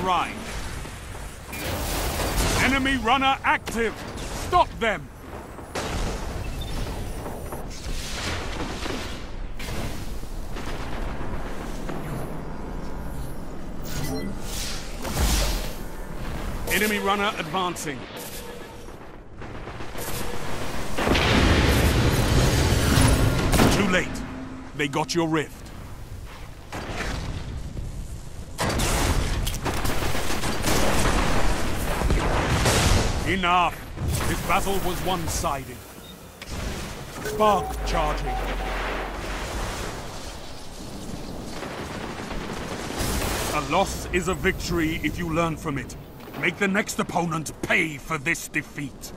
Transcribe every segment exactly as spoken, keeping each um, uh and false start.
arrived. Enemy runner active! Stop them! Enemy runner advancing. Too late. They got your rift. Enough! This battle was one-sided. Spark charging. A loss is a victory if you learn from it. Make the next opponent pay for this defeat.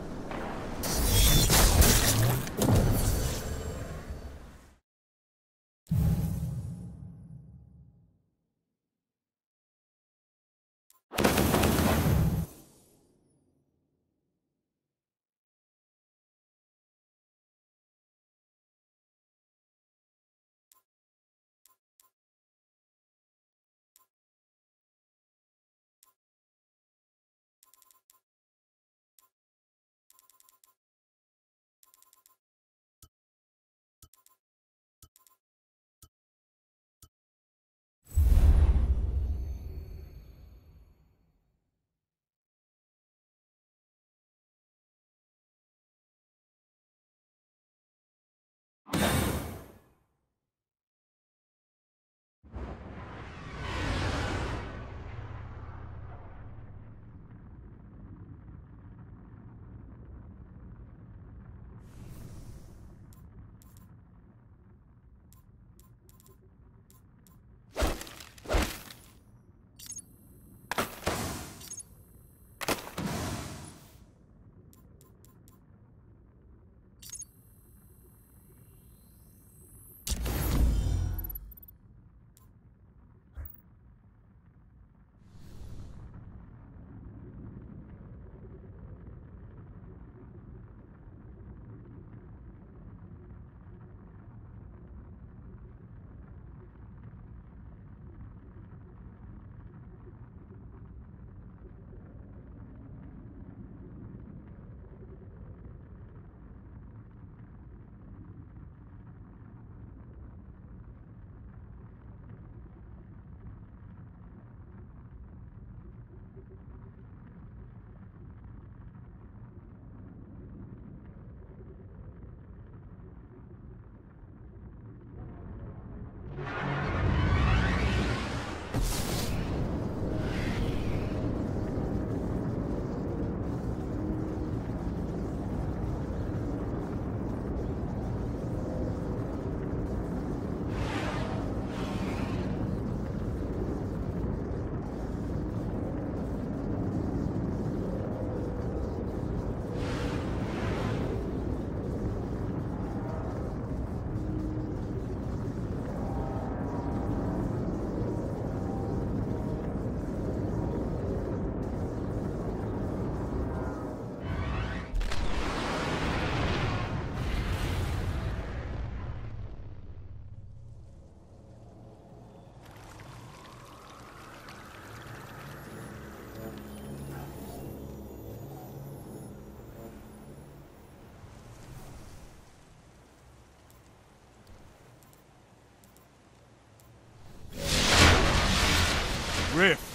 Rift.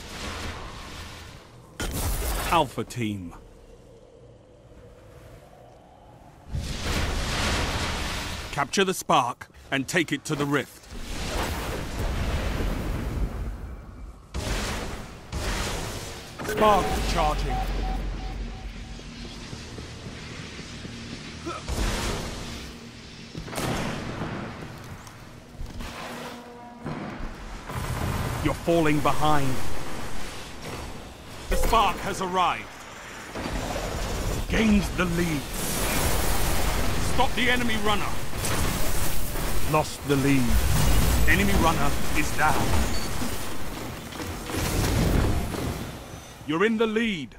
Alpha Team. Capture the spark and take it to the rift. Spark charging. You're falling behind. The spark has arrived. Gained the lead. Stop the enemy runner. Lost the lead. Enemy runner is down. You're in the lead.